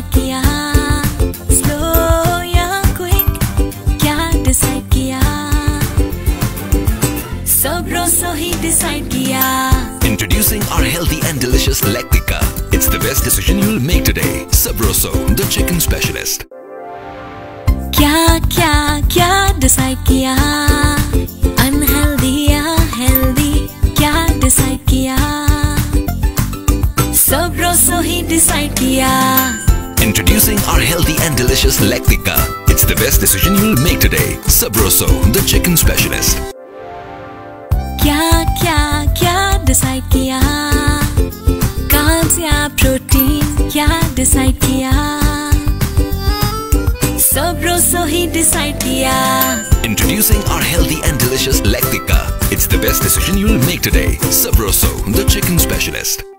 Decide किया, slow या quick क्या डिसाइड किया, Sabroso ही डिसाइड किया. Introducing our healthy and delicious Lactica. It's the best decision you'll make today. Sabroso, the chicken specialist. क्या क्या क्या डिसाइड किया, अनहेल्दी या हेल्दी क्या डिसाइड किया, Sabroso ही डिसाइड किया. Introducing our healthy and delicious Lactica. It's the best decision you'll make today. Sabroso, the chicken specialist. क्या क्या क्या डिसाइड किया, कार्ब्स या प्रोटीन क्या डिसाइड किया, Sabroso ही डिसाइड किया. Introducing our healthy and delicious Lactica. It's the best decision you'll make today. Sabroso, the chicken specialist.